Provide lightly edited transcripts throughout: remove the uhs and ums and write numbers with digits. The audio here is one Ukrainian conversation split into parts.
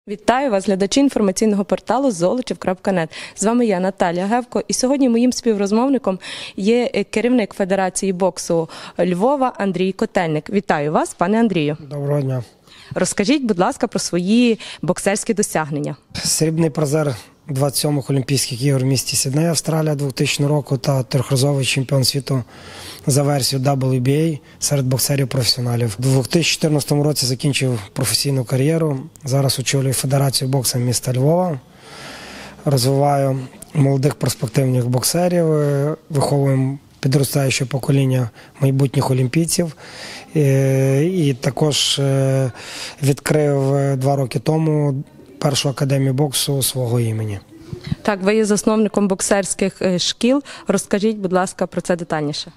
Вітаю вас, глядачі інформаційного порталу Золочів.нет. З вами я, Наталія Гевко, і сьогодні моїм співрозмовником є керівник Федерації боксу Львова Андрій Котельник. Вітаю вас, пане Андрію. Доброго дня. Розкажіть, будь ласка, про свої боксерські досягнення. Срібний призер 27-х Олімпійських ігор в місті Сідней, Австралія 2000 року та трьохразовий чемпіон світу за версією WBA серед боксерів-професіоналів. У 2014 році закінчив професійну кар'єру. Зараз очолюю Федерацію боксу міста Львова. Розвиваю молодих перспективних боксерів, виховуємо підростаюче покоління майбутніх олімпійців. І також відкрив 2 роки тому першу академію боксу свого імені. Так, ви є засновником боксерських шкіл. Розкажіть, будь ласка, про це детальніше.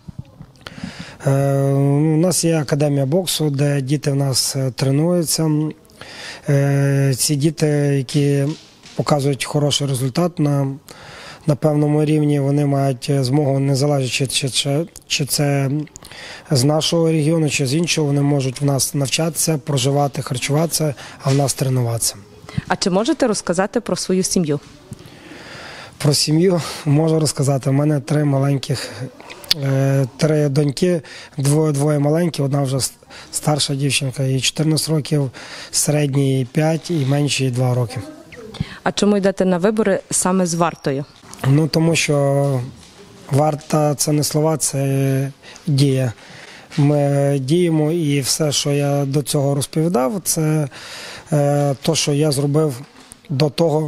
У нас є академія боксу, де діти в нас тренуються. Ці діти, які показують хороший результат на певному рівні, вони мають змогу, не залежачи, чи це з нашого регіону, чи з іншого, вони можуть в нас навчатися, проживати, харчуватися, а в нас тренуватися. А чи можете розказати про свою сім'ю? Про сім'ю можу розказати. У мене 3 доньки, двоє маленькі, одна вже старша дівчинка, їй 14 років, середній 5 і меншій 2 роки. А чому йдете на вибори саме з Вартою? Тому що варта – це не слова, це дія. Ми діємо, і все, що я до цього розповідав, це те, що я зробив до того,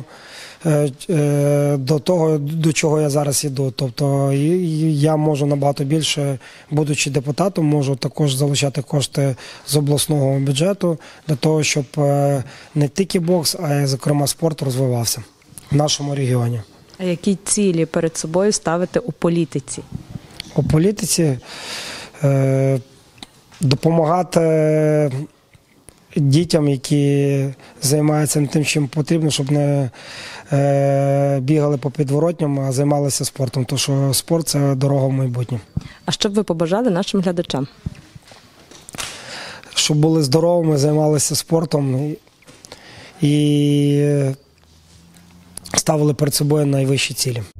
до чого я зараз іду. Тобто я можу набагато більше, будучи депутатом, можу також залучати кошти з обласного бюджету для того, щоб не тільки бокс, а й, зокрема, спорт розвивався в нашому регіоні. А які цілі перед собою ставите у політиці? У політиці допомагати дітям, які займаються не тим, чим потрібно, щоб не бігали по підворотням, а займалися спортом. Тому що спорт – це дорога в майбутнє. А що б ви побажали нашим глядачам? Щоб були здоровими, займалися спортом і ставили перед собою найвищі цілі.